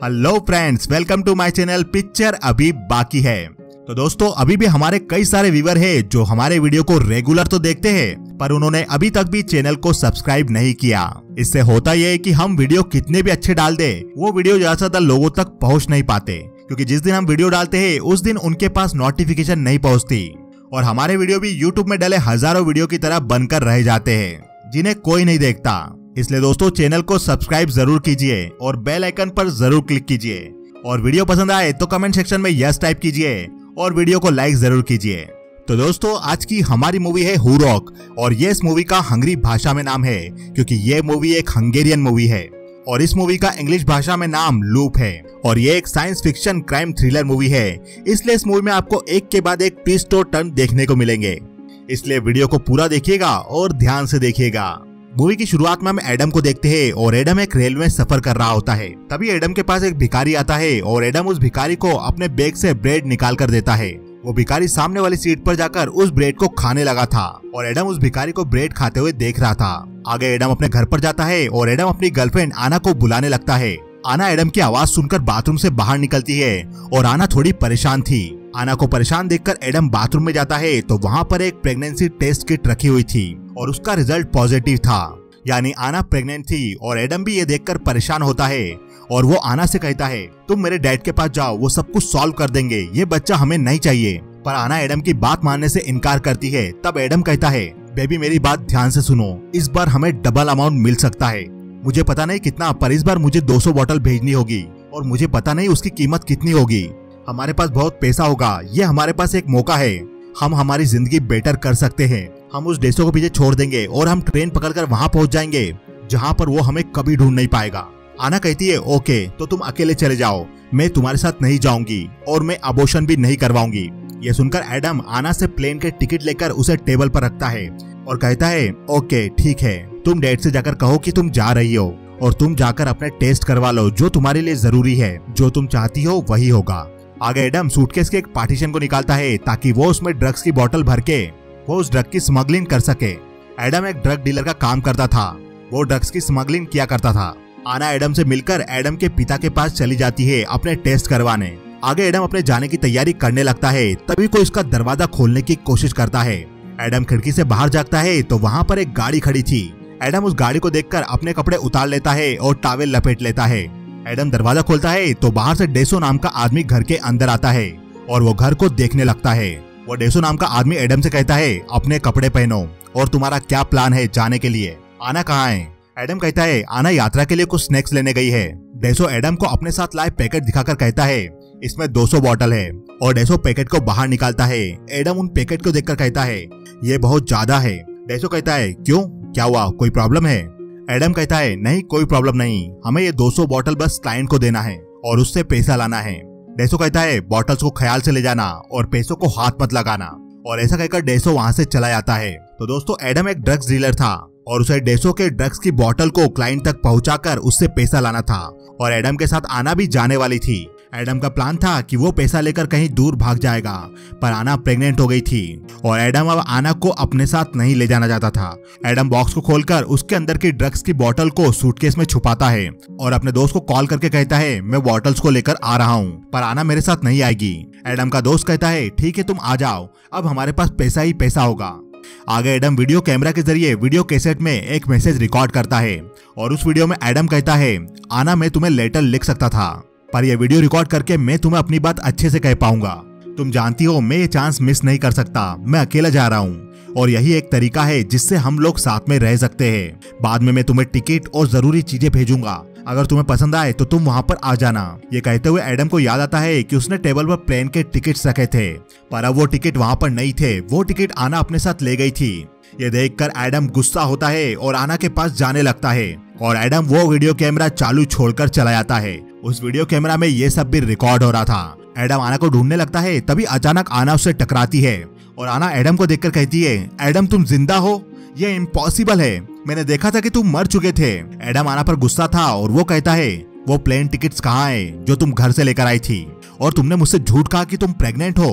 Hello friends, welcome to my channel. Picture अभी बाकी है। तो दोस्तों, अभी भी हमारे कई सारे व्यूअर हैं जो हमारे वीडियो को रेगुलर तो देखते हैं, पर उन्होंने अभी तक भी चैनल को सब्सक्राइब नहीं किया। इससे होता यह है कि हम वीडियो कितने भी अच्छे डाल दे, वो वीडियो ज्यादातर लोगों तक पहुंच नहीं पाते, क्योंकि जिस दिन हम वीडियो डालते हैं उस दिन उनके पास नोटिफिकेशन नहीं पहुंचती और हमारे वीडियो भी यूट्यूब में डले हजारों वीडियो की तरह बनकर रह जाते हैं जिन्हें कोई नहीं देखता। इसलिए दोस्तों, चैनल को सब्सक्राइब जरूर कीजिए और बेल आइकन पर जरूर क्लिक कीजिए। और वीडियो पसंद आए तो कमेंट सेक्शन में यस टाइप कीजिए और वीडियो को लाइक जरूर कीजिए। तो दोस्तों, आज की हमारी मूवी है हुरॉक और ये इस मूवी का हंगरी भाषा में नाम है, क्योंकि ये मूवी एक हंगेरियन मूवी है और इस मूवी का इंग्लिश भाषा में नाम लूप है और ये एक science fiction crime thriller movie है। इसलिए इस मूवी में आपको एक के बाद एक ट्विस्ट और टर्न देखने को मिलेंगे, इसलिए वीडियो को पूरा देखिएगा और ध्यान से देखिएगा। मूवी की शुरुआत में हम एडम को देखते हैं और एडम एक रेलवे में सफर कर रहा होता है। तभी एडम के पास एक भिखारी आता है और एडम उस भिखारी को अपने बैग से ब्रेड निकाल कर देता है। वो भिखारी सामने वाली सीट पर जाकर उस ब्रेड को खाने लगा था और एडम उस भिखारी को ब्रेड खाते हुए देख रहा था। आगे एडम अपने घर पर जाता है और एडम अपनी गर्लफ्रेंड आना को बुलाने लगता है। आना एडम की आवाज सुनकर बाथरूम से बाहर निकलती है और आना थोड़ी परेशान थी। आना को परेशान देखकर एडम बाथरूम में जाता है तो वहाँ पर एक प्रेगनेंसी टेस्ट किट रखी हुई थी और उसका रिजल्ट पॉजिटिव था, यानी आना प्रेग्नेंट थी। और एडम भी ये देखकर परेशान होता है और वो आना से कहता है, तुम मेरे डैड के पास जाओ, वो सब कुछ सॉल्व कर देंगे, ये बच्चा हमें नहीं चाहिए। पर आना एडम की बात मानने से इनकार करती है। तब एडम कहता है, बेबी मेरी बात ध्यान से सुनो, इस बार हमें डबल अमाउंट मिल सकता है। मुझे पता नहीं कितना, पर इस बार मुझे 200 बॉटल भेजनी होगी और मुझे पता नहीं उसकी कीमत कितनी होगी। हमारे पास बहुत पैसा होगा, ये हमारे पास एक मौका है, हम हमारी जिंदगी बेटर कर सकते हैं। हम उस डेसो को पीछे छोड़ देंगे और हम ट्रेन पकड़कर वहाँ पहुँच जाएंगे जहाँ पर वो हमें कभी ढूंढ नहीं पाएगा। आना कहती है, ओके तो तुम अकेले चले जाओ, मैं तुम्हारे साथ नहीं जाऊंगी और मैं अबॉर्शन भी नहीं करवाऊंगी। ये सुनकर एडम आना से प्लेन के टिकट लेकर उसे टेबल पर रखता है और कहता है, ओके ठीक है, तुम डैड से जाकर कहो कि तुम जा रही हो और तुम जाकर अपने टेस्ट करवा लो, जो तुम्हारे लिए जरूरी है, जो तुम चाहती हो वही होगा। आगे एडम सूटकेस के एक पार्टीशन को निकालता है ताकि वो उसमें ड्रग्स की बोतल भर के वो उस ड्रग की स्मगलिंग कर सके। एडम एक ड्रग डीलर का काम करता था, वो ड्रग्स की स्मगलिंग किया करता था। आना एडम से मिलकर एडम के पिता के पास चली जाती है अपने टेस्ट करवाने। आगे एडम अपने जाने की तैयारी करने लगता है, तभी कोई उसका दरवाजा खोलने की कोशिश करता है। एडम खिड़की से बाहर झांकता है तो वहाँ पर एक गाड़ी खड़ी थी। एडम उस गाड़ी को देखकर अपने कपड़े उतार लेता है और टॉवेल लपेट लेता है। एडम दरवाजा खोलता है तो बाहर से डेसो नाम का आदमी घर के अंदर आता है और वो घर को देखने लगता है। वो डेसो नाम का आदमी एडम से कहता है, अपने कपड़े पहनो और तुम्हारा क्या प्लान है जाने के लिए? आना कहाँ है? एडम कहता है, आना यात्रा के लिए कुछ स्नैक्स लेने गई है। डेसो एडम को अपने साथ लाए पैकेट दिखाकर कहता है, इसमें 200 बॉटल है और डेसो पैकेट को बाहर निकालता है। एडम उन पैकेट को देखकर कहता है, ये बहुत ज्यादा है। डेसो कहता है, क्यों, क्या हुआ, कोई प्रॉब्लम है? एडम कहता है, नहीं कोई प्रॉब्लम नहीं, हमें ये 200 बॉटल बस क्लाइंट को देना है और उससे पैसा लाना है। डेसो कहता है, बॉटल्स को ख्याल से ले जाना और पैसों को हाथ मत लगाना। और ऐसा कहकर डेसो वहाँ से चला जाता है। तो दोस्तों, एडम एक ड्रग्स डीलर था और उसे डेसो के ड्रग्स की बोतल को क्लाइंट तक पहुंचाकर उससे पैसा लाना था और एडम के साथ आना भी जाने वाली थी। एडम का प्लान था कि वो पैसा लेकर कहीं दूर भाग जाएगा, पर आना प्रेग्नेंट हो गई थी और एडम अब आना को अपने साथ नहीं ले जाना चाहता था। एडम बॉक्स को खोलकर उसके अंदर की ड्रग्स की बोतल को सूटकेस में छुपाता है और अपने दोस्त को कॉल करके कहता है, मैं बॉटल्स को लेकर आ रहा हूँ, पर आना मेरे साथ नहीं आएगी। एडम का दोस्त कहता है, ठीक है तुम आ जाओ, अब हमारे पास पैसा ही पैसा होगा। आगे एडम वीडियो कैमरा के जरिए वीडियो कैसेट में एक मैसेज रिकॉर्ड करता है और उस वीडियो में एडम कहता है, आना मैं तुम्हें लेटर लिख सकता था, पर यह वीडियो रिकॉर्ड करके मैं तुम्हें अपनी बात अच्छे से कह पाऊंगा। तुम जानती हो मैं ये चांस मिस नहीं कर सकता, मैं अकेला जा रहा हूँ और यही एक तरीका है जिससे हम लोग साथ में रह सकते हैं। बाद में मैं तुम्हें टिकट और जरूरी चीजें भेजूंगा, अगर तुम्हें पसंद आए तो तुम वहाँ पर आ जाना। ये कहते हुए एडम को याद आता है कि उसने टेबल पर प्लेन के टिकट्स रखे थे, पर अब वो टिकट वहाँ पर नहीं थे, वो टिकट आना अपने साथ ले गई थी। ये देखकर एडम गुस्सा होता है और आना के पास जाने लगता है और एडम वो वीडियो कैमरा चालू छोड़कर चला जाता है। उस वीडियो कैमरा में ये सब भी रिकॉर्ड हो रहा था। एडम आना को ढूंढने लगता है, तभी अचानक आना उससे टकराती है और आना एडम को देखकर कहती है, एडम तुम जिंदा हो? ये इम्पॉसिबल है, मैंने देखा था कि तुम मर चुके थे। एडम आना पर गुस्सा था और वो कहता है, वो प्लेन टिकट्स कहाँ है जो तुम घर से लेकर आई थी और तुमने मुझसे झूठ कहा कि तुम प्रेग्नेंट हो?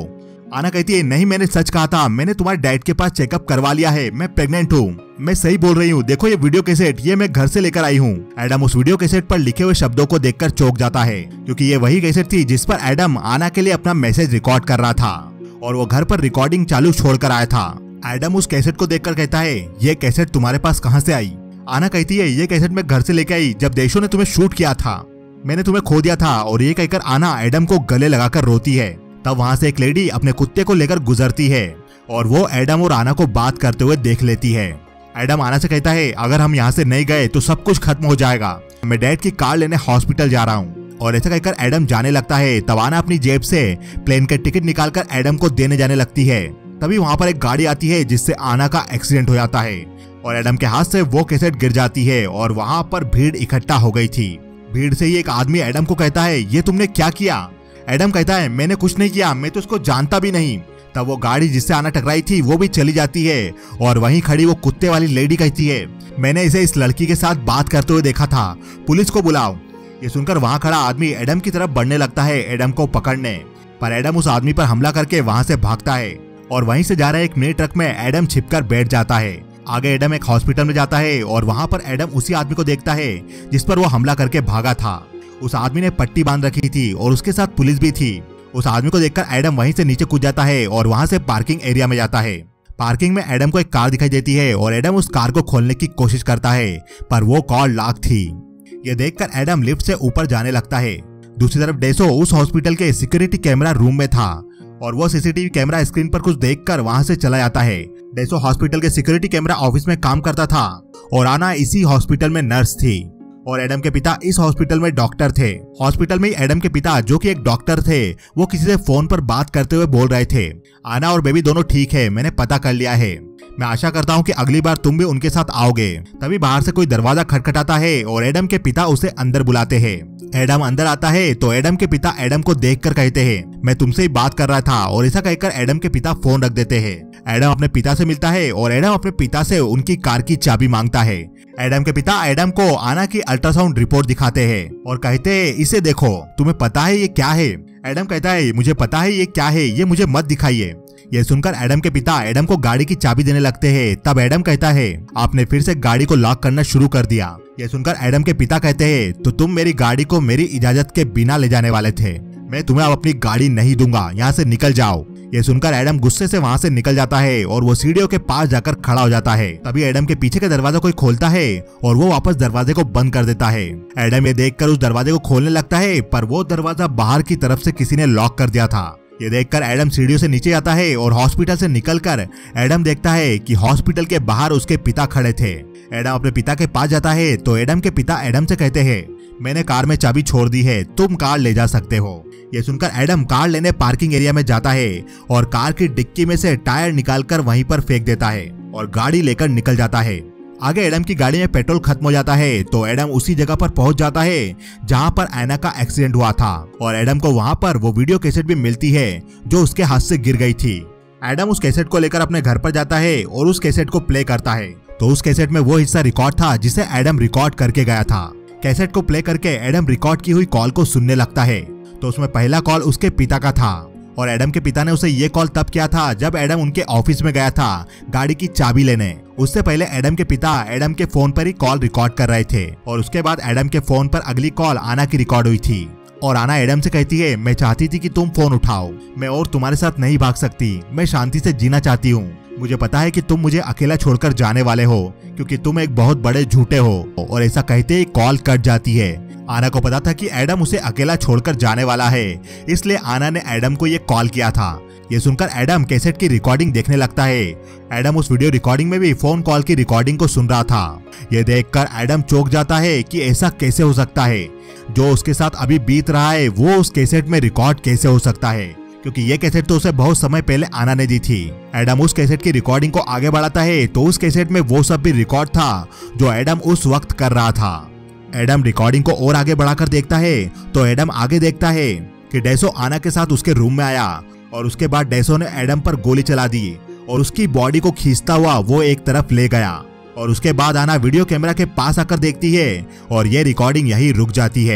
आना कहती है नहीं मैंने सच कहा था, मैंने तुम्हारे डैड के पास चेकअप करवा लिया है, मैं प्रेग्नेंट हूँ, मैं सही बोल रही हूँ, देखो ये वीडियो कैसेट ये मैं घर से लेकर आई हूँ। एडम उस वीडियो कैसेट पर लिखे हुए शब्दों को देखकर चौंक जाता है क्योंकि ये वही कैसेट थी जिस पर एडम आना के लिए अपना मैसेज रिकॉर्ड कर रहा था और वो घर पर रिकॉर्डिंग चालू छोड़कर आया था। एडम उस कैसेट को देखकर कहता है ये कैसेट तुम्हारे पास कहाँ से आई? आना कहती है ये कैसेट मैं घर से लेके आई जब देशों ने तुम्हें शूट किया था, मैंने तुम्हें खो दिया था। और ये कहकर आना एडम को गले लगाकर रोती है। तब वहाँ से एक लेडी अपने कुत्ते को लेकर गुजरती है और वो एडम और आना को बात करते हुए देख लेती है। एडम आना से कहता है अगर हम यहाँ से नहीं गए तो सब कुछ खत्म हो जाएगा, मैं डैड की कार लेने हॉस्पिटल जा रहा हूँ। और ऐसा कहकर एडम जाने लगता है। तब आना अपनी जेब से प्लेन का टिकट निकालकर एडम को देने जाने लगती है। तभी वहाँ पर एक गाड़ी आती है जिससे आना का एक्सीडेंट हो जाता है और एडम के हाथ से वो कैसेट गिर जाती है और वहाँ पर भीड़ इकट्ठा हो गई थी। भीड़ से ही एक आदमी एडम को कहता है ये तुमने क्या किया? एडम कहता है मैंने कुछ नहीं किया, मैं तो उसको जानता भी नहीं। तब वो गाड़ी जिससे आना टकराई थी वो भी चली जाती है और वहीं खड़ी वो कुत्ते वाली लेडी कहती है मैंने इसे इस लड़की के साथ बात करते हुए देखा था, पुलिस को बुलाओ। ये सुनकर वहाँ खड़ा आदमी एडम की तरफ बढ़ने लगता है एडम को पकड़ने, पर एडम उस आदमी पर हमला करके वहाँ से भागता है और वहीं से जा रहे एक मिनी ट्रक में एडम छिपकर बैठ जाता है। आगे एडम एक हॉस्पिटल में जाता है और वहाँ पर एडम उसी आदमी को देखता है जिस पर वो हमला करके भागा था। उस आदमी ने पट्टी बांध रखी थी और उसके साथ पुलिस भी थी। उस आदमी को देखकर एडम वहीं से नीचे कूद जाता है और वहाँ से पार्किंग एरिया में जाता है। पार्किंग में एडम को एक कार दिखाई देती है और एडम उस कार को खोलने की कोशिश करता है पर वो कार लॉक थी। ये देखकर एडम लिफ्ट से ऊपर जाने लगता है। दूसरी तरफ डेसो उस हॉस्पिटल के सिक्योरिटी कैमरा रूम में था और वो सीसीटीवी कैमरा स्क्रीन पर कुछ देखकर वहां से चला जाता है। डेसो हॉस्पिटल के सिक्योरिटी कैमरा ऑफिस में काम करता था और आना इसी हॉस्पिटल में नर्स थी और एडम के पिता इस हॉस्पिटल में डॉक्टर थे। हॉस्पिटल में एडम के पिता जो कि एक डॉक्टर थे वो किसी से फोन पर बात करते हुए बोल रहे थे आना और बेबी दोनों ठीक है, मैंने पता कर लिया है, मैं आशा करता हूँ कि अगली बार तुम भी उनके साथ आओगे। तभी बाहर से कोई दरवाजा खटखटाता है और एडम के पिता उसे अंदर बुलाते हैं। एडम अंदर आता है तो एडम के पिता एडम को देखकर कहते हैं मैं तुमसे ही बात कर रहा था और ऐसा कहकर एडम के पिता फोन रख देते हैं। एडम अपने पिता से मिलता है और एडम अपने पिता से उनकी कार की चाबी मांगता है। एडम के पिता एडम को आना की अल्ट्रासाउंड रिपोर्ट दिखाते हैं और कहते हैं इसे देखो, तुम्हें पता है ये क्या है? एडम कहता है मुझे पता है ये क्या है, ये मुझे मत दिखाइए। ये सुनकर एडम के पिता एडम को गाड़ी की चाबी देने लगते हैं। तब एडम कहता है आपने फिर से गाड़ी को लॉक करना शुरू कर दिया। ये सुनकर एडम के पिता कहते हैं तो तुम मेरी गाड़ी को मेरी इजाजत के बिना ले जाने वाले थे, मैं तुम्हें अब अपनी गाड़ी नहीं दूंगा, यहाँ से निकल जाओ। ये सुनकर एडम गुस्से से वहाँ से निकल जाता है और वो सीढ़ियों के पास जाकर खड़ा हो जाता है। तभी एडम के पीछे का दरवाजा कोई खोलता है और वो वापस दरवाजे को बंद कर देता है। एडम ये देखकर उस दरवाजे को खोलने लगता है पर वो दरवाजा बाहर की तरफ से किसी ने लॉक कर दिया था। ये देखकर एडम सीढ़ियों से नीचे आता है और हॉस्पिटल से निकलकर एडम देखता है कि हॉस्पिटल के बाहर उसके पिता खड़े थे। एडम अपने पिता के पास जाता है तो एडम के पिता एडम से कहते हैं मैंने कार में चाबी छोड़ दी है, तुम कार ले जा सकते हो। ये सुनकर एडम कार लेने पार्किंग एरिया में जाता है और कार की डिक्की में से टायर निकालकर वहीं पर फेंक देता है और गाड़ी लेकर निकल जाता है। आगे एडम की गाड़ी में पेट्रोल खत्म हो जाता है तो एडम उसी जगह पर पहुंच जाता है जहां पर आना का एक्सीडेंट हुआ था और एडम को वहां पर वो वीडियो कैसेट भी मिलती है जो उसके हाथ से गिर गई थी। एडम उस कैसेट को लेकर अपने घर पर जाता है और उस कैसेट को प्ले करता है तो उस कैसेट में वो हिस्सा रिकॉर्ड था जिसे एडम रिकॉर्ड करके गया था। कैसेट को प्ले करके एडम रिकॉर्ड की हुई कॉल को सुनने लगता है तो उसमें पहला कॉल उसके पिता का था और एडम के पिता ने उसे ये कॉल तब किया था जब एडम उनके ऑफिस में गया था गाड़ी की चाबी लेने। उससे पहले एडम के पिता एडम के फोन पर ही कॉल रिकॉर्ड कर रहे थे और उसके बाद एडम के फोन पर अगली कॉल आना की रिकॉर्ड हुई थी और आना एडम से कहती है मैं चाहती थी कि तुम फोन उठाओ, मैं और तुम्हारे साथ नहीं भाग सकती, मैं शांति से जीना चाहती हूँ, मुझे पता है कि तुम मुझे अकेला छोड़कर जाने वाले हो क्योंकि तुम एक बहुत बड़े झूठे हो। और ऐसा कहते ही कॉल कट जाती है। आना को पता था कि एडम उसे अकेला छोड़कर जाने वाला है, इसलिए आना ने एडम को ये कॉल किया था। ये सुनकर एडम कैसेट की रिकॉर्डिंग देखने लगता है। एडम उस वीडियो रिकॉर्डिंग में भी फोन कॉल की रिकॉर्डिंग को सुन रहा था। ये देखकर एडम चौंक जाता है कि ऐसा कैसे हो सकता है, जो उसके साथ अभी बीत रहा है वो उस कैसेट में रिकॉर्ड कैसे हो सकता है, क्योंकि ये कैसेट तो उसे बहुत समय पहले आना ने दी थी। एडम उस कैसेट की रिकॉर्डिंग को आगे बढ़ाता है तो उस कैसेट में वो सब भी रिकॉर्ड था जो एडम उस वक्त कर रहा था। एडम रिकॉर्डिंग को और आगे बढ़ाकर देखता है तो एडम आगे देखता है कि डेसो आना के साथ उसके रूम में आया और उसके बाद डेसो ने एडम पर गोली चला दी और उसकी बॉडी को खींचता हुआ वो एक तरफ ले गया और उसके बाद आना वीडियो कैमरा के पास आकर देखती है और ये रिकॉर्डिंग यही रुक जाती है।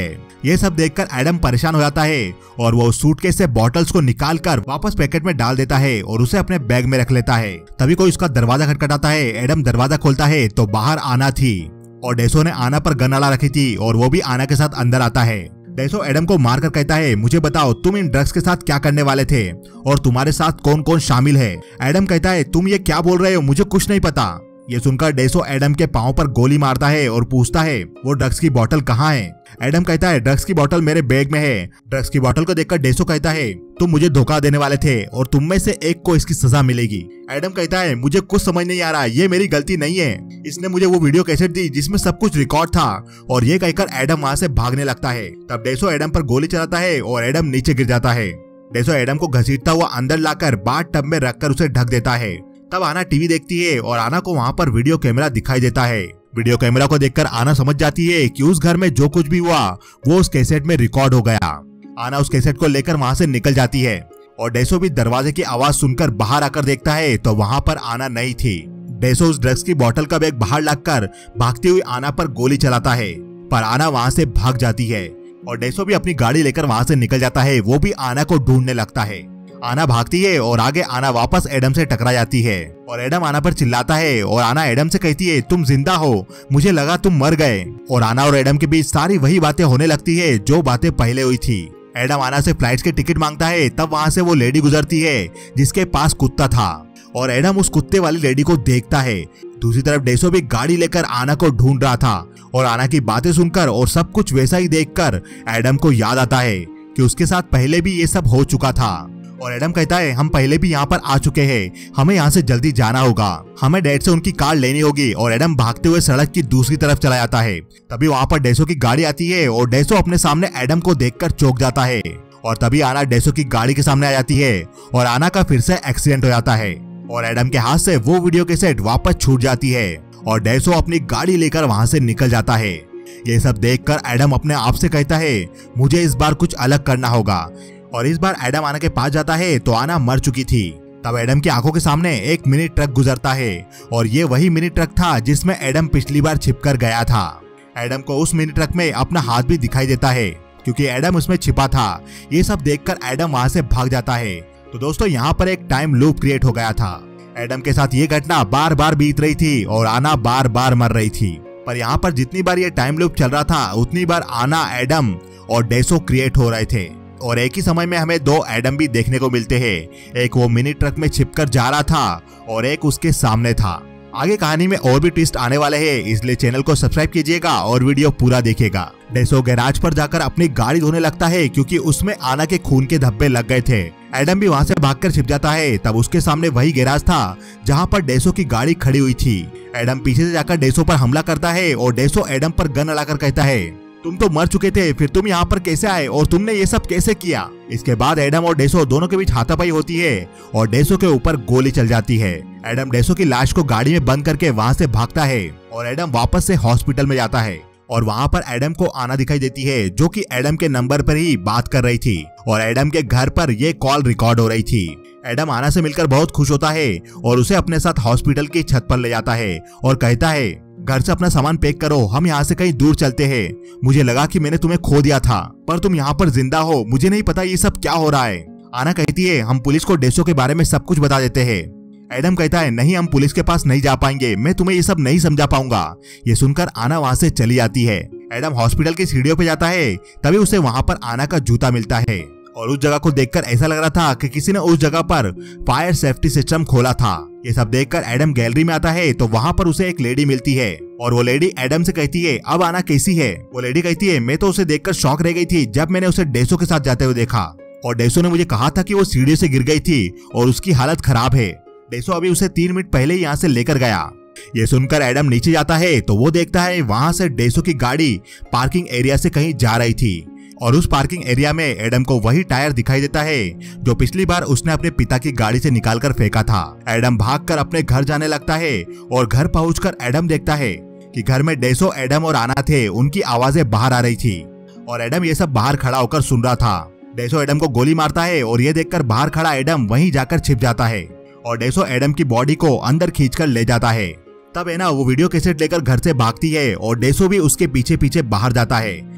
ये सब देखकर एडम परेशान हो जाता है और वो सूटकेस से बॉटल्स को निकालकर वापस पैकेट में डाल देता है और उसे अपने बैग में रख लेता है। तभी कोई उसका दरवाजा खटखटाता है। एडम दरवाजा खोलता है तो बाहर आना थी और डेसो ने आना पर गन अड़ा रखी थी और वो भी आना के साथ अंदर आता है। डेसो एडम को मारकर कहता है, मुझे बताओ तुम इन ड्रग्स के साथ क्या करने वाले थे और तुम्हारे साथ कौन कौन शामिल है। एडम कहता है, तुम ये क्या बोल रहे हो, मुझे कुछ नहीं पता। ये सुनकर डेसो एडम के पांव पर गोली मारता है और पूछता है, वो ड्रग्स की बोतल कहाँ है। एडम कहता है, ड्रग्स की बोतल मेरे बैग में है। ड्रग्स की बोतल को देखकर डेसो कहता है, तुम मुझे धोखा देने वाले थे और तुम में से एक को इसकी सजा मिलेगी। एडम कहता है, मुझे कुछ समझ नहीं आ रहा, ये मेरी गलती नहीं है। इसने मुझे वो वीडियो कैसेट दी जिसमें सब कुछ रिकॉर्ड था। और ये कहकर एडम वहाँ से भागने लगता है। तब डेसो एडम पर गोली चलाता है और एडम नीचे गिर जाता है। डेसो एडम को घसीटता हुआ अंदर लाकर बाथ टब में रखकर उसे ढक देता है। तब आना टीवी देखती है और आना को वहाँ पर वीडियो कैमरा दिखाई देता है। वीडियो कैमरा को देखकर आना समझ जाती है कि उस घर में जो कुछ भी हुआ वो उस कैसेट में रिकॉर्ड हो गया। आना उस कैसेट को लेकर वहाँ से निकल जाती है और डेसो भी दरवाजे की आवाज सुनकर बाहर आकर देखता है तो वहाँ पर आना नहीं थी। डेसो उस ड्रग्स की बोतल का बैग बाहर लाकर भागती हुई आना पर गोली चलाता है, पर आना वहाँ से भाग जाती है और डेसो भी अपनी गाड़ी लेकर वहाँ से निकल जाता है। वो भी आना को ढूंढने लगता है। आना भागती है और आगे आना वापस एडम से टकरा जाती है और एडम आना पर चिल्लाता है और आना एडम से कहती है, तुम जिंदा हो, मुझे लगा तुम मर गए। और आना और एडम के बीच सारी वही बातें होने लगती है जो बातें पहले हुई थी। एडम आना से फ्लाइट्स के टिकट मांगता है। तब वहाँ से वो लेडी गुजरती है जिसके पास कुत्ता था और एडम उस कुत्ते वाली लेडी को देखता है। दूसरी तरफ डेसो भी गाड़ी लेकर आना को ढूंढ रहा था और आना की बातें सुनकर और सब कुछ वैसा ही देखकर एडम को याद आता है कि उसके साथ पहले भी ये सब हो चुका था। और एडम कहता है, हम पहले भी यहाँ पर आ चुके हैं, हमें यहाँ से जल्दी जाना होगा, हमें डैड से उनकी कार लेनी होगी। और एडम भागते हुए सड़क की दूसरी तरफ चला जाता है। तभी वहाँ पर डेसो की गाड़ी आती है और डेसो अपने सामने एडम को देखकर चौंक जाता है। और तभी आना डेसो की गाड़ी के सामने आ जाती है और आना का फिर से एक्सीडेंट हो जाता है और एडम के हाथ से वो वीडियो कैसेट वापस छूट जाती है और डेसो अपनी गाड़ी लेकर वहाँ से निकल जाता है। ये सब देखकर एडम अपने आप से कहता है, मुझे इस बार कुछ अलग करना होगा। और इस बार एडम आना के पास जाता है तो आना मर चुकी थी। तब एडम की आंखों के सामने एक मिनी ट्रक गुजरता है और ये वही मिनी ट्रक था जिसमें एडम पिछली बार छिपकर गया था। एडम को उस मिनी ट्रक में अपना हाथ भी दिखाई देता है क्योंकि एडम उसमें छिपा था। ये सब देखकर एडम वहां से भाग जाता है। तो दोस्तों यहाँ पर एक टाइम लूप क्रिएट हो गया था। एडम के साथ ये घटना बार बार बीत रही थी और आना बार बार मर रही थी। पर यहाँ पर जितनी बार ये टाइम लूप चल रहा था उतनी बार आना, एडम और डेसो क्रिएट हो रहे थे। और एक ही समय में हमें दो एडम भी देखने को मिलते हैं। एक वो मिनी ट्रक में छिपकर जा रहा था और एक उसके सामने था। आगे कहानी में और भी ट्विस्ट आने वाले हैं, इसलिए चैनल को सब्सक्राइब कीजिएगा और वीडियो पूरा देखिएगा। डेसो गैराज पर जाकर अपनी गाड़ी धोने लगता है क्योंकि उसमें आना के खून के धब्बे लग गए थे। एडम भी वहाँ से भागकर छिप जाता है। तब उसके सामने वही गैराज था जहाँ पर डेसो की गाड़ी खड़ी हुई थी। एडम पीछे से जाकर डेसो पर हमला करता है और डेसो एडम पर गन अड़ाकर कहता है, तुम तो मर चुके थे, फिर तुम यहाँ पर कैसे आए और तुमने ये सब कैसे किया। इसके बाद एडम और डेसो दोनों के बीच हाथापाई होती है और डेसो के ऊपर गोली चल जाती है। एडम डेसो की लाश को गाड़ी में बंद करके वहाँ से भागता है और एडम वापस से हॉस्पिटल में जाता है और वहाँ पर एडम को आना दिखाई देती है जो कि एडम के नंबर पर ही बात कर रही थी और एडम के घर पर ये कॉल रिकॉर्ड हो रही थी। एडम आना से मिलकर बहुत खुश होता है और उसे अपने साथ हॉस्पिटल की छत पर ले जाता है और कहता है, घर से अपना सामान पैक करो, हम यहाँ से कहीं दूर चलते हैं। मुझे लगा कि मैंने तुम्हें खो दिया था, पर तुम यहाँ पर जिंदा हो, मुझे नहीं पता ये सब क्या हो रहा है। आना कहती है, हम पुलिस को डेसो के बारे में सब कुछ बता देते हैं। एडम कहता है, नहीं, हम पुलिस के पास नहीं जा पाएंगे, मैं तुम्हें ये सब नहीं समझा पाऊंगा। ये सुनकर आना वहाँ से चली जाती है। एडम हॉस्पिटल की सीढ़ियों पे जाता है, तभी उसे वहाँ पर आना का जूता मिलता है और उस जगह को देखकर ऐसा लग रहा था कि किसी ने उस जगह पर फायर सेफ्टी सिस्टम खोला था। ये सब देखकर एडम गैलरी में आता है तो वहाँ पर उसे एक लेडी मिलती है और वो लेडी एडम से कहती है, अब आना कैसी है। वो लेडी कहती है, मैं तो उसे देखकर शॉक रह गई थी जब मैंने उसे डेसो के साथ जाते हुए देखा और डेसो ने मुझे कहा था कि वो सीढ़ी से गिर गई थी और उसकी हालत खराब है। डेसो अभी उसे 3 मिनट पहले ही यहाँ से लेकर गया। ये सुनकर एडम नीचे जाता है तो वो देखता है वहाँ से डेसो की गाड़ी पार्किंग एरिया से कहीं जा रही थी और उस पार्किंग एरिया में एडम को वही टायर दिखाई देता है जो पिछली बार उसने अपने पिता की गाड़ी से निकालकर फेंका था। एडम भागकर अपने घर जाने लगता है और घर पहुंचकर एडम देखता है कि घर में डेसो, एडम और आना थे। उनकी आवाजें बाहर आ रही थी और एडम ये सब बाहर खड़ा होकर सुन रहा था। डेसो एडम को गोली मारता है और ये देखकर बाहर खड़ा एडम वहीं जाकर छिप जाता है और डेसो एडम की बॉडी को अंदर खींचकर ले जाता है। तब है ना वो वीडियो कैसेट लेकर घर से भागती है और डेसो भी उसके पीछे पीछे बाहर जाता है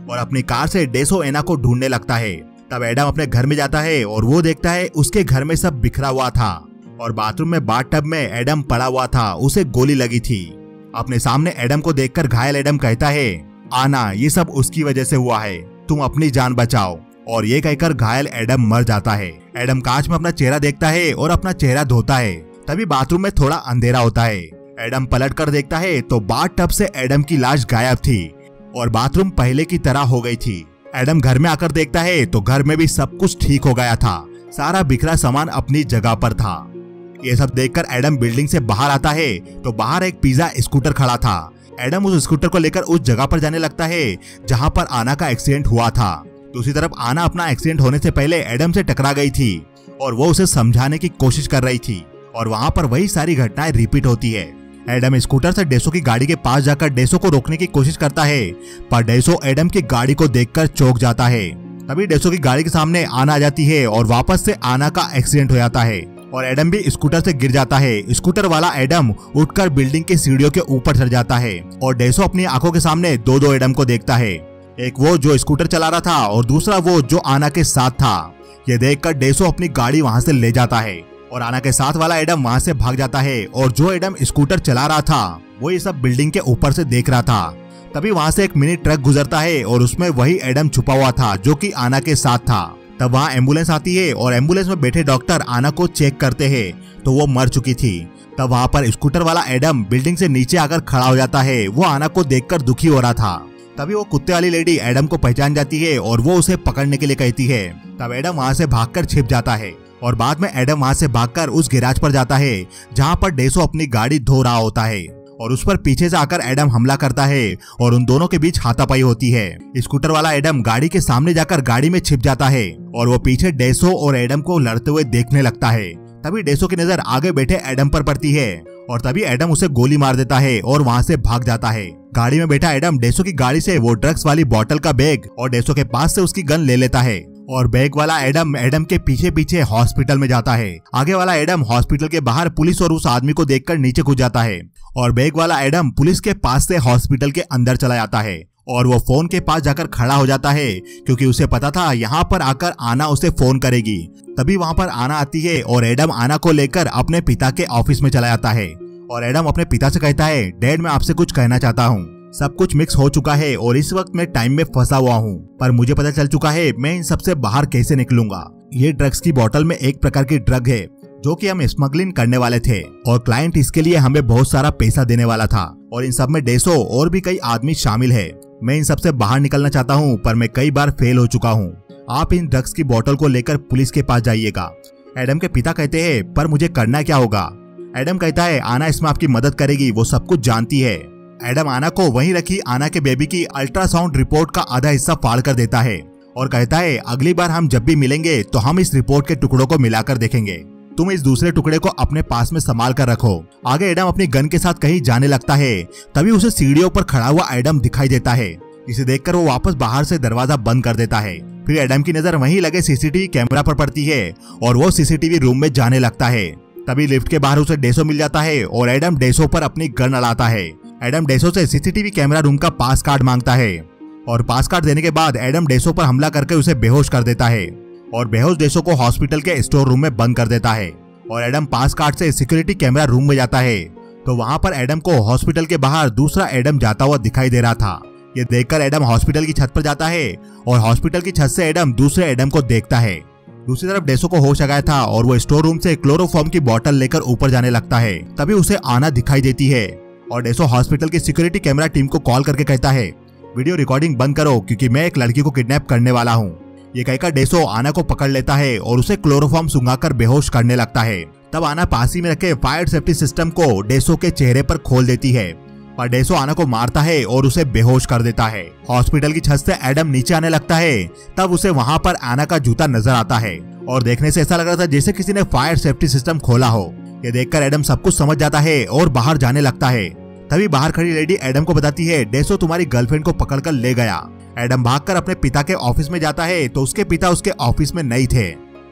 और अपनी कार से डेसो एना को ढूंढने लगता है। तब एडम अपने घर में जाता है और वो देखता है उसके घर में सब बिखरा हुआ था और बाथरूम में बाथटब में एडम पड़ा हुआ था, उसे गोली लगी थी। अपने सामने एडम को देखकर घायल एडम कहता है, आना, ये सब उसकी वजह से हुआ है, तुम अपनी जान बचाओ। और ये कहकर घायल एडम मर जाता है। एडम कांच में अपना चेहरा देखता है और अपना चेहरा धोता है। तभी बाथरूम में थोड़ा अंधेरा होता है। एडम पलट कर देखता है तो बाथटब से एडम की लाश गायब थी और बाथरूम पहले की तरह हो गई थी। एडम घर में आकर देखता है तो घर में भी सब कुछ ठीक हो गया था, सारा बिखरा सामान अपनी जगह पर था। ये सब देखकर एडम बिल्डिंग से बाहर आता है तो बाहर एक पिज्जा स्कूटर खड़ा था। एडम उस स्कूटर को लेकर उस जगह पर जाने लगता है जहां पर आना का एक्सीडेंट हुआ था। दूसरी तरफ आना अपना एक्सीडेंट होने से पहले एडम से टकरा गई थी और वो उसे समझाने की कोशिश कर रही थी और वहां पर वही सारी घटनाएं रिपीट होती है। एडम स्कूटर से डेसो की गाड़ी के पास जाकर डेसो को रोकने की कोशिश करता है, पर डेसो एडम की गाड़ी को देखकर चौंक जाता है। तभी डेसो की गाड़ी के सामने आना आ जाती है और वापस से आना का एक्सीडेंट हो जाता है और एडम भी स्कूटर से गिर जाता है। स्कूटर वाला एडम उठकर बिल्डिंग की सीढ़ियों के ऊपर चढ़ जाता है और डेसो अपनी आंखों के सामने दो एडम को देखता है, एक वो जो स्कूटर चला रहा था और दूसरा वो जो आना के साथ था। ये देखकर डेसो अपनी गाड़ी वहां से ले जाता है और आना के साथ वाला एडम वहां से भाग जाता है और जो एडम स्कूटर चला रहा था वो ये सब बिल्डिंग के ऊपर से देख रहा था। तभी वहां से एक मिनी ट्रक गुजरता है और उसमें वही एडम छुपा हुआ था जो कि आना के साथ था। तब वहां एम्बुलेंस आती है और एम्बुलेंस में बैठे डॉक्टर आना को चेक करते हैं तो वो मर चुकी थी। तब वहां पर स्कूटर वाला एडम बिल्डिंग से नीचे आकर खड़ा हो जाता है, वो आना को देखकर दुखी हो रहा था। तभी वो कुत्ते वाली लेडी एडम को पहचान जाती है और वो उसे पकड़ने के लिए कहती है। तब एडम वहां से भागकर छिप जाता है और बाद में एडम वहां से भागकर उस गैराज पर जाता है जहां पर डेसो अपनी गाड़ी धो रहा होता है और उस पर पीछे से आकर एडम हमला करता है और उन दोनों के बीच हाथापाई होती है। स्कूटर वाला एडम गाड़ी के सामने जाकर गाड़ी में छिप जाता है और वो पीछे डेसो और एडम को लड़ते हुए देखने लगता है। तभी डेसो की नजर आगे बैठे एडम पर पड़ती है और तभी एडम उसे गोली मार देता है और वहां से भाग जाता है। गाड़ी में बैठा एडम डेसो की गाड़ी से वो ड्रग्स वाली बोतल का बैग और डेसो के पास से उसकी गन ले लेता है और बैग वाला एडम के पीछे पीछे हॉस्पिटल में जाता है। आगे वाला एडम हॉस्पिटल के बाहर पुलिस और उस आदमी को देखकर नीचे कूद जाता है और बैग वाला एडम पुलिस के पास से हॉस्पिटल के अंदर चला जाता है और वो फोन के पास जाकर खड़ा हो जाता है क्योंकि उसे पता था यहाँ पर आकर आना उसे फोन करेगी। तभी वहाँ पर आना आती है और एडम आना को लेकर अपने पिता के ऑफिस में चला जाता है और एडम अपने पिता से कहता है, डैड मैं आपसे कुछ कहना चाहता हूँ। सब कुछ मिक्स हो चुका है और इस वक्त मैं टाइम में फंसा हुआ हूँ, पर मुझे पता चल चुका है मैं इन सबसे बाहर कैसे निकलूंगा। ये ड्रग्स की बोतल में एक प्रकार की ड्रग है जो कि हम स्मगलिंग करने वाले थे और क्लाइंट इसके लिए हमें बहुत सारा पैसा देने वाला था और इन सब में डेसो और भी कई आदमी शामिल है। मैं इन सब से बाहर निकलना चाहता हूँ पर मैं कई बार फेल हो चुका हूँ। आप इन ड्रग्स की बोतल को लेकर पुलिस के पास जाइएगा। एडम के पिता कहते हैं, पर मुझे करना क्या होगा? एडम कहता है, आना इसमें आपकी मदद करेगी, वो सब कुछ जानती है। एडम आना को वहीं रखी आना के बेबी की अल्ट्रासाउंड रिपोर्ट का आधा हिस्सा फाड़ कर देता है और कहता है, अगली बार हम जब भी मिलेंगे तो हम इस रिपोर्ट के टुकड़ों को मिलाकर देखेंगे। तुम इस दूसरे टुकड़े को अपने पास में संभाल कर रखो। आगे एडम अपनी गन के साथ कहीं जाने लगता है। तभी उसे सीढ़ियों पर खड़ा हुआ एडम दिखाई देता है, जिसे देखकर वो वापस बाहर से दरवाजा बंद कर देता है। फिर एडम की नजर वहीं लगे सीसीटीवी कैमरा पर पड़ती है और वो सीसीटीवी रूम में जाने लगता है। तभी लिफ्ट के बाहर उसे डेसो मिल जाता है और एडम डेसो पर अपनी गन अड़ाता है। एडम डेसो से सीसीटीवी कैमरा रूम का पास कार्ड मांगता है और पास कार्ड देने के बाद एडम डेसो पर हमला करके उसे बेहोश कर देता है और बेहोश डेसो को हॉस्पिटल के स्टोर रूम में बंद कर देता है और एडम पास कार्ड से सिक्योरिटी कैमरा रूम में जाता है तो वहां पर एडम को हॉस्पिटल के बाहर दूसरा एडम जाता हुआ दिखाई दे रहा था। ये देखकर एडम हॉस्पिटल की छत पर जाता है और हॉस्पिटल की छत से एडम दूसरे एडम को देखता है। दूसरी तरफ डेसो को होश आ गया था और वो स्टोर रूम से क्लोरोफॉर्म की बोतल लेकर ऊपर जाने लगता है। तभी उसे आना दिखाई देती है और डेसो हॉस्पिटल की सिक्योरिटी कैमरा टीम को कॉल करके कहता है, वीडियो रिकॉर्डिंग बंद करो क्योंकि मैं एक लड़की को किडनैप करने वाला हूँ। ये कहकर डेसो आना को पकड़ लेता है और उसे क्लोरोफॉर्म सुंघाकर बेहोश करने लगता है। तब आना पास ही में रखे फायर सेफ्टी सिस्टम को डेसो के चेहरे पर खोल देती है और डेसो आना को मारता है और उसे बेहोश कर देता है। हॉस्पिटल की छत से एडम नीचे आने लगता है। तब उसे वहां पर आना का जूता नजर आता है और देखने से ऐसा लग रहा था जैसे किसी ने फायर सेफ्टी सिस्टम खोला हो। ये देखकर एडम सब कुछ समझ जाता है और बाहर जाने लगता है। तभी बाहर खड़ी लेडी एडम को बताती है, डेसो तुम्हारी गर्लफ्रेंड को पकड़कर ले गया। एडम भागकर अपने पिता के ऑफिस में जाता है तो उसके पिता उसके ऑफिस में नहीं थे।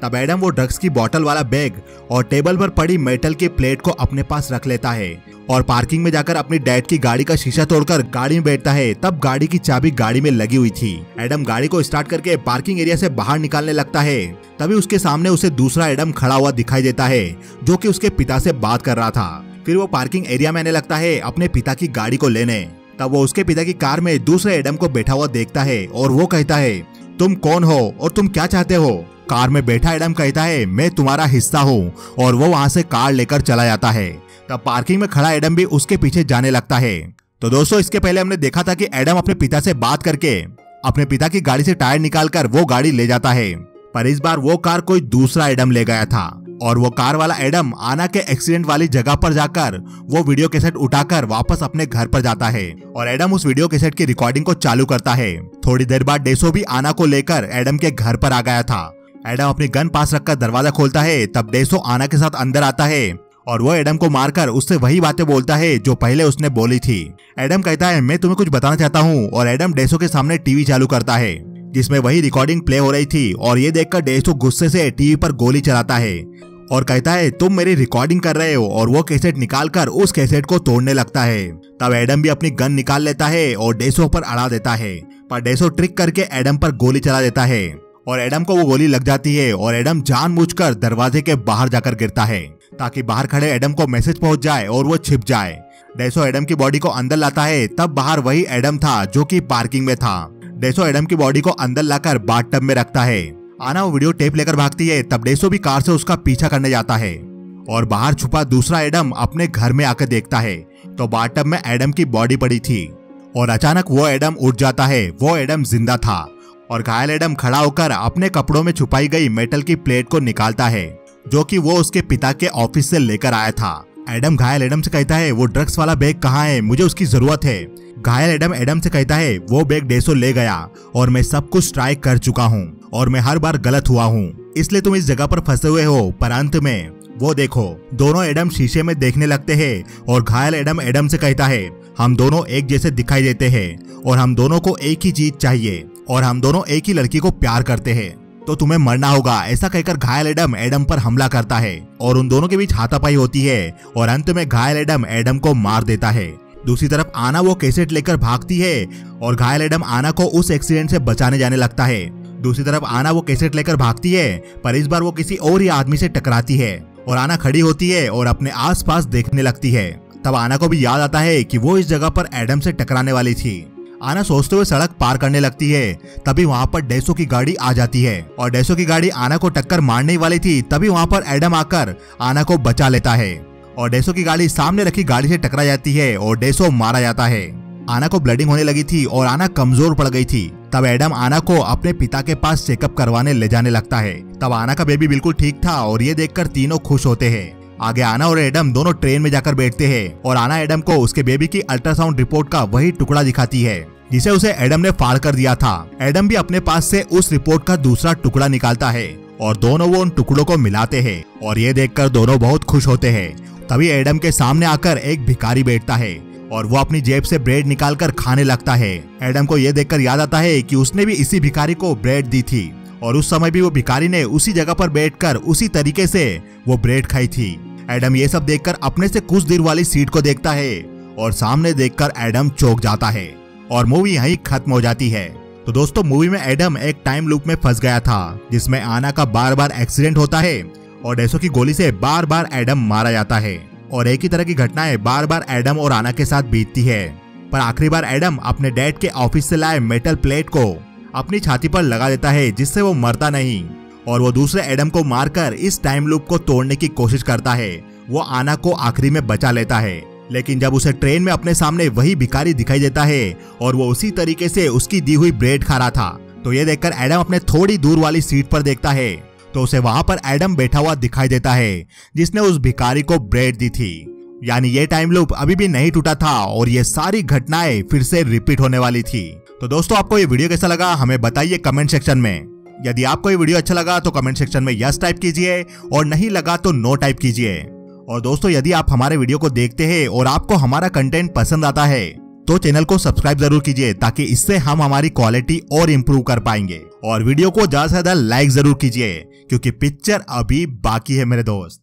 तब एडम वो ड्रग्स की बोतल वाला बैग और टेबल पर पड़ी मेटल की प्लेट को अपने पास रख लेता है और पार्किंग में जाकर अपनी डैड की गाड़ी का शीशा तोड़कर गाड़ी में बैठता है। तब गाड़ी की चाबी गाड़ी में लगी हुई थी। एडम गाड़ी को स्टार्ट करके पार्किंग एरिया से बाहर निकालने लगता है। तभी उसके सामने उसे दूसरा एडम खड़ा हुआ दिखाई देता है जो कि उसके पिता से बात कर रहा था। फिर वो पार्किंग एरिया में आने लगता है अपने पिता की गाड़ी को लेने। तब वो उसके पिता की कार में दूसरे एडम को बैठा हुआ देखता है और वो कहता है, तुम कौन हो और तुम क्या चाहते हो? कार में बैठा एडम कहता है, मैं तुम्हारा हिस्सा हूँ, और वो वहाँ से कार लेकर चला जाता है। तब पार्किंग में खड़ा एडम भी उसके पीछे जाने लगता है। तो दोस्तों, इसके पहले हमने देखा था कि एडम अपने पिता से बात करके अपने पिता की गाड़ी से टायर निकालकर वो गाड़ी ले जाता है, पर इस बार वो कार कोई दूसरा एडम ले गया था और वो कार वाला एडम आना के एक्सीडेंट वाली जगह पर जाकर वो वीडियो कैसेट उठाकर वापस अपने घर पर जाता है और एडम उस वीडियो कैसेट की रिकॉर्डिंग को चालू करता है। थोड़ी देर बाद डेसो भी आना को लेकर एडम के घर पर आ गया था। एडम अपनी गन पास रखकर दरवाजा खोलता है। तब डेसो आना के साथ अंदर आता है और वो एडम को मारकर उससे वही बातें बोलता है जो पहले उसने बोली थी। एडम कहता है, मैं तुम्हें कुछ बताना चाहता हूँ, और एडम डेसो के सामने टीवी चालू करता है जिसमें वही रिकॉर्डिंग प्ले हो रही थी और ये देखकर डेसो गुस्से से टीवी पर गोली चलाता है और कहता है, तुम मेरी रिकॉर्डिंग कर रहे हो, और वो कैसेट निकालकर उस कैसेट को तोड़ने लगता है। तब एडम भी अपनी गन निकाल लेता है और डेसो पर अड़ा देता है, पर डेसो ट्रिक करके एडम पर गोली चला देता है और एडम को वो गोली लग जाती है और एडम जानबूझकर दरवाजे के बाहर जाकर गिरता है ताकि बाहर खड़े एडम को मैसेज पहुंच जाए और वो छिप जाए। डेसो एडम की बॉडी को अंदर लाता है। तब बाहर वही एडम था जो कि पार्किंग में था। डेसो एडम की बॉडी को अंदर लाकर बाथटब में रखता है। आना वो वीडियो टेप लेकर भागती है। तब डेसो भी कार से उसका पीछा करने जाता है और बाहर छुपा दूसरा एडम अपने घर में आकर देखता है तो बाथटब में एडम की बॉडी पड़ी थी और अचानक वो एडम उठ जाता है। वो एडम जिंदा था और घायल एडम खड़ा होकर अपने कपड़ों में छुपाई गई मेटल की प्लेट को निकालता है जो कि वो उसके पिता के ऑफिस से लेकर आया था। एडम घायल एडम से कहता है, वो ड्रग्स वाला बैग कहाँ है, मुझे उसकी जरूरत है। घायल एडम से कहता है, वो बैग डेसो ले गया और मैं सब कुछ ट्राई कर चुका हूँ और मैं हर बार गलत हुआ हूँ, इसलिए तुम इस जगह पर फंसे हुए हो। पर अंत में वो देखो, दोनों एडम शीशे में देखने लगते हैं और घायल एडम से कहता है, हम दोनों एक जैसे दिखाई देते हैं और हम दोनों को एक ही चीज चाहिए और हम दोनों एक ही लड़की को प्यार करते हैं, तो तुम्हें मरना होगा। ऐसा कहकर घायल एडम पर हमला करता है और उन दोनों के बीच हाथापाई होती है और अंत में घायल एडम को मार देता है। दूसरी तरफ आना वो कैसेट लेकर भागती है और घायल एडम आना को उस एक्सीडेंट से बचाने जाने लगता है। दूसरी तरफ आना वो कैसेट लेकर भागती है, पर इस बार वो किसी और ही आदमी से टकराती है और आना खड़ी होती है और अपने आसपास देखने लगती है। तब आना को भी याद आता है कि वो इस जगह पर एडम से टकराने वाली थी। आना सोचते हुए सड़क पार करने लगती है। तभी वहाँ पर डेसो की गाड़ी आ जाती है और डेसो की गाड़ी आना को टक्कर मारने वाली थी। तभी वहाँ पर एडम आकर आना को बचा लेता है और डेसो की गाड़ी सामने रखी गाड़ी से टकरा जाती है और डेसो मारा जाता है। आना को ब्लीडिंग होने लगी थी और आना कमजोर पड़ गई थी। तब एडम आना को अपने पिता के पास चेकअप करवाने ले जाने लगता है। तब आना का बेबी बिल्कुल ठीक था और ये देखकर तीनों खुश होते हैं। आगे आना और एडम दोनों ट्रेन में जाकर बैठते हैं और आना एडम को उसके बेबी की अल्ट्रासाउंड रिपोर्ट का वही टुकड़ा दिखाती है जिसे उसे एडम ने फाड़ कर दिया था। एडम भी अपने पास से उस रिपोर्ट का दूसरा टुकड़ा निकालता है और दोनों वो उन टुकड़ों को मिलाते हैं और ये देखकर दोनों बहुत खुश होते हैं। तभी एडम के सामने आकर एक भिखारी बैठता है और वो अपनी जेब से ब्रेड निकालकर खाने लगता है। एडम को ये देखकर याद आता है कि उसने भी इसी भिखारी को ब्रेड दी थी और उस समय भी वो भिखारी ने उसी जगह पर बैठकर उसी तरीके से वो ब्रेड खाई थी। एडम ये सब देखकर अपने से कुछ दूर वाली सीट को देखता है और सामने देखकर एडम चौंक जाता है और मूवी यहीं खत्म हो जाती है। तो दोस्तों, मूवी में एडम एक टाइम लूप में फंस गया था जिसमें आना का बार बार एक्सीडेंट होता है और डेसो की गोली से बार बार एडम मारा जाता है और एक ही तरह की घटनाएं बार बार एडम और आना के साथ बीतती है। पर आखिरी बार एडम अपने डैड के ऑफिस से लाए मेटल प्लेट को अपनी छाती पर लगा देता है जिससे वो मरता नहीं और वो दूसरे एडम को मारकर इस टाइम लूप को तोड़ने की कोशिश करता है। वो आना को आखिरी में बचा लेता है, लेकिन जब उसे ट्रेन में अपने सामने वही भिखारी दिखाई देता है और वो उसी तरीके से उसकी दी हुई ब्रेड खा रहा था, तो ये देखकर एडम अपने थोड़ी दूर वाली सीट पर देखता है तो उसे वहां पर एडम बैठा हुआ दिखाई देता है जिसने उस भिखारी को ब्रेड दी थी। यानी ये टाइम लूप अभी भी नहीं टूटा था और ये सारी घटनाएं फिर से रिपीट होने वाली थी। तो दोस्तों, आपको ये वीडियो कैसा लगा हमें बताइए कमेंट सेक्शन में। यदि आपको ये वीडियो अच्छा लगा तो कमेंट सेक्शन में यस टाइप कीजिए और नहीं लगा तो नो टाइप कीजिए। और दोस्तों, यदि आप हमारे वीडियो को देखते हैं और आपको हमारा कंटेंट पसंद आता है तो चैनल को सब्सक्राइब जरूर कीजिए ताकि इससे हम हमारी क्वालिटी और इम्प्रूव कर पाएंगे। और वीडियो को ज्यादा से ज्यादा लाइक जरूर कीजिए क्योंकि पिक्चर अभी बाकी है मेरे दोस्त।